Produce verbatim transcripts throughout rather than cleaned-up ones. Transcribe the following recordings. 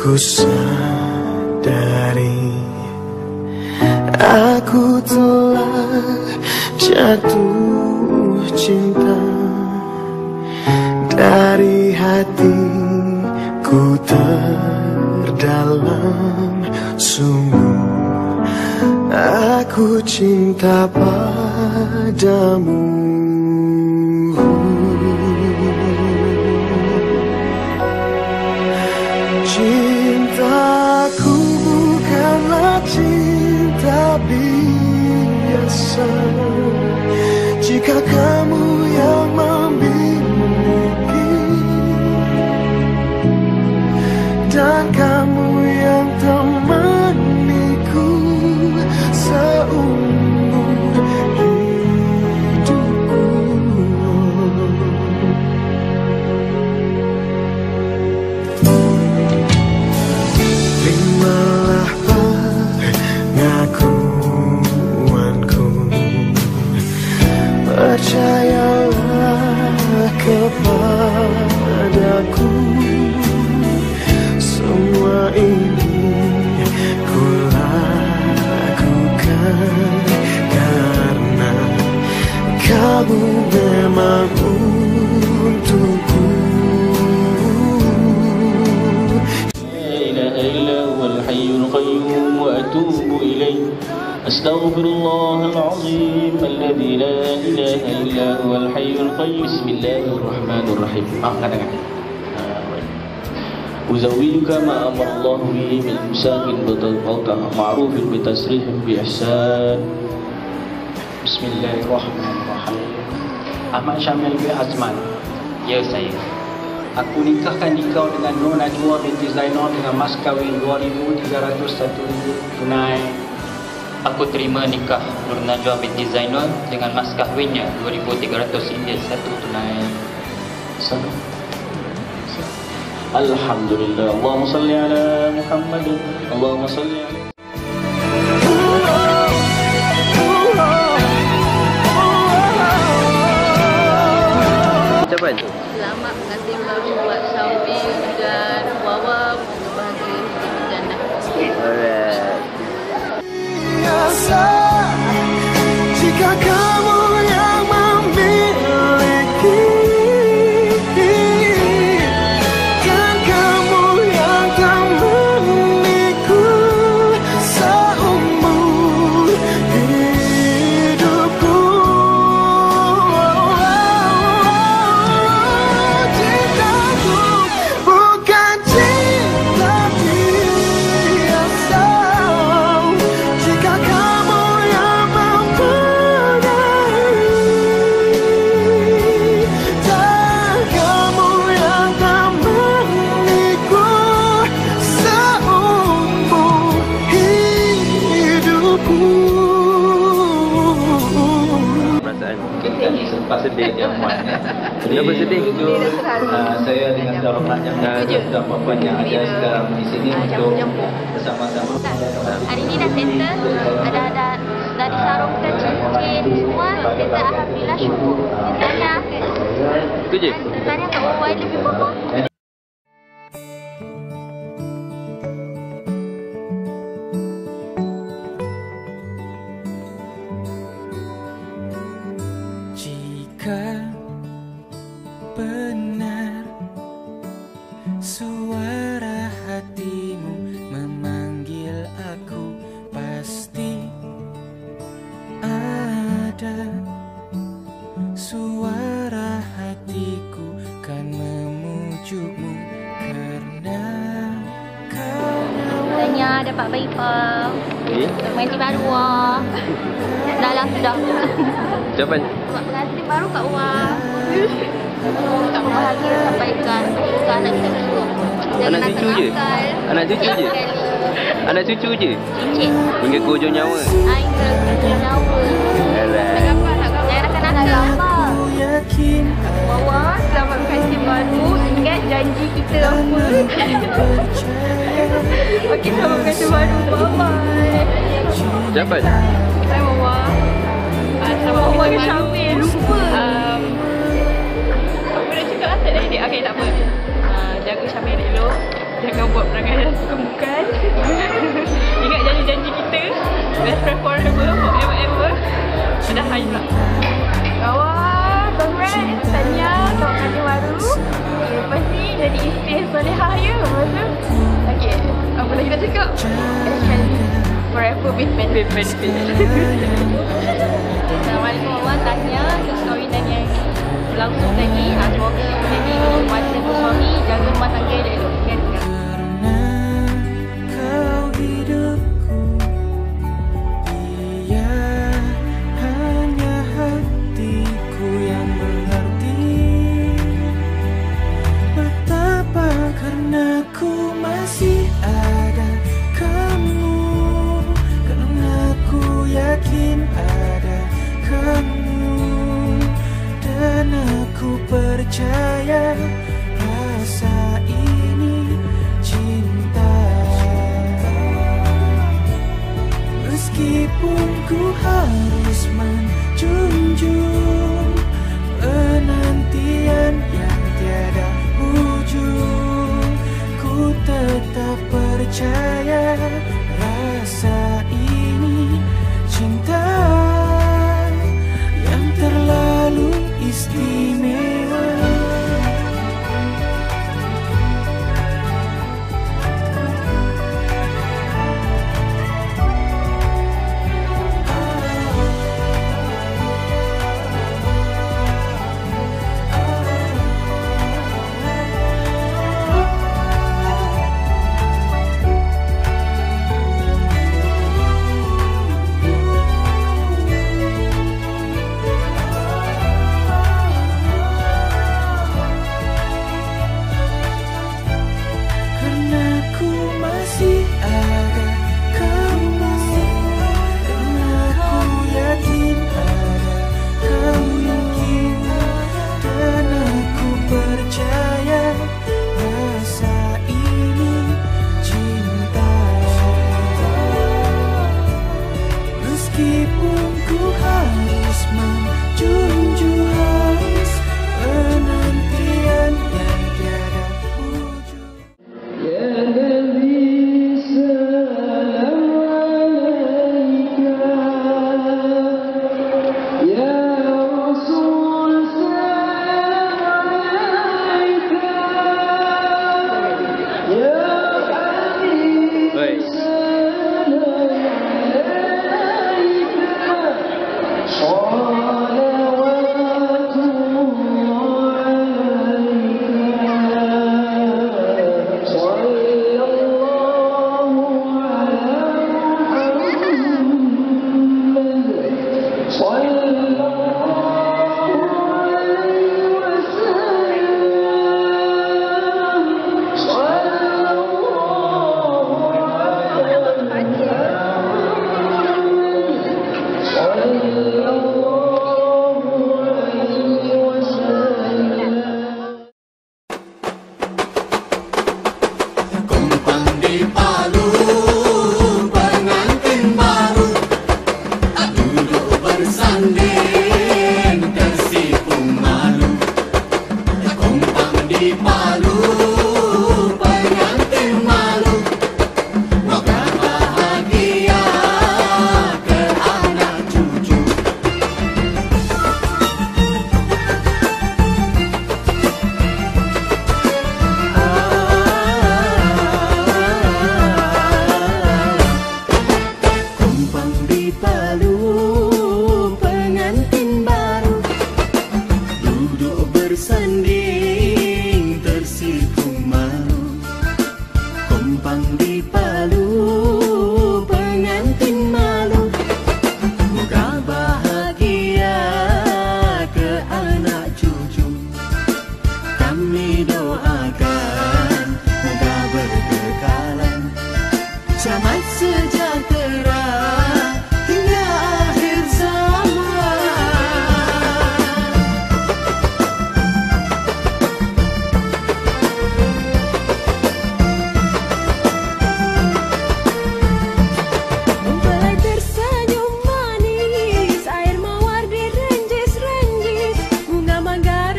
Ku sadari aku telah jatuh cinta dari hatiku terdalam. Sungguh aku cinta padamu. Cintaku bukanlah cinta biasa. Jika kamu yang memiliki dan kamu yang temaniku seumur hidupku. Terimalah pengakuanku, percayalah kepadaku. Semua ini ku lakukan karena kamu memang untukku. أستغفر الله العظيم الذي لا إله إلا هو الحي القيوم. بسم الله الرحمن الرحيم. أزوجك ما أمر الله به من إمساك بقول معروف بتسريح بإحسان. بسم الله الرحمن الرحيم. Ahmad Syamil bin Azman. Ya, saya. Aku nikahkan kau dengan Nur Najwa binti Zainal dengan mas kahwin dua ribu tiga ratus satu ringgit tunai. Aku terima nikah Nur Najwa binti Zainal dengan mas kahwinnya dua ribu tiga ratus ringgit satu tunai. Salam. Alhamdulillah. Allahumma salli ala Muhammad. Allahumma salli ala ucapan. Selamat pengantin baru buat Syamil dan Wawa, semoga bahagia hidup jannah. Alright. Jika kamu yang memiliki dan kamu yang temaniku seumur hidupku. Cintaku bukan cinta biasa. Jika kamu yang mempunyai dan kamu yang temaniku seumur hidupku. Perasaan Selepas sedih dia amat. kenapa sedih? Uh, saya dengan Darul yang dan Puan yang ada sekarang di sini untuk bersama-sama. Hari ini dah settle, ada ada dah disarungkan cincin semua. Kita alhamdulillah syukur. Tanya, Itu je. tanya kat Wawa lebih apa? Jika benar suara hatimu memanggil aku, pasti ada suara hatiku kan memujukmu karena Tanya dapat bayi pa. Eh? Pengantin baru wah. Dah lah sudah. Ucapan. Buat pengantin baru kat Wah. Tak bahagia sampaikan ke anak kita semua. Anak cucu je? Anak cucu je? Anak cucu je? Cincin. Hingga ke hujung nyawa. Air ke nyawa. Alah. Jangan nak gambar. yakin Wawa, selamat pengantin baru. Ingat janji kita apa. Okey, selamat pengantin baru. Bye-bye. Ucapan. Saya Wawa. Selamat Wawa ke Syamil. Lupa. Um, apa dah cakap lah? Tak ada idea. Okey, tak apa. Uh, jaga Syamil elok. Jangan buat perangai bukan-bukan. Ingat janji-janji kita. Best friend forever, forever ever. Sudah hari pula. Kawan, congrats. Tanya kawan kerja baru. Okay, lepas ni jadi isteri solehah ya. Lepas tu, okay, apa lagi nak cakap? And forever with benefit. Assalamualaikum awak tanya perkahwinan yang berlangsung tadi. Semoga menjadi masa bersuami, jaga rumah tangga elok. Karena kau hidupku, dia hanya hatiku yang mengerti betapa karena ku masih ada kamu, karena ku yakin ada kamu, dan aku percaya rasa ini cinta. Meskipun ku harus menjunjung penantian yang tiada ujung, ku tetap percaya rasa ini cinta yang terlalu istimewa. Meskipun ku harus menjunjung penantian yang tiada ujung. Ya Nabi salam alaika, ya Rasul salam alaika, ya Habib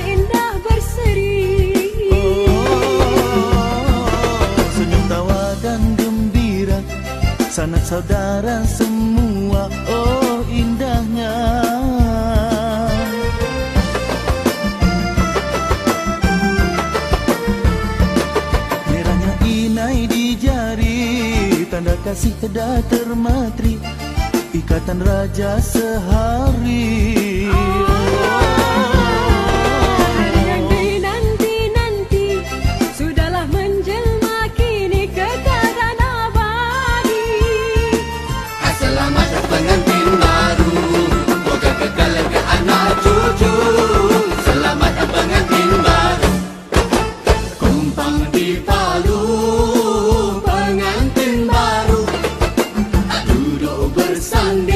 Tawada sanak saudara semua, oh indahnya. Merahnya inai di jari, tanda kasih dah termatri, ikatan raja sehari. Pengantin baru, moga kekal ke anak cucu. Selamat pengantin baru, kumpang di Palu. Pengantin baru duduk bersanding.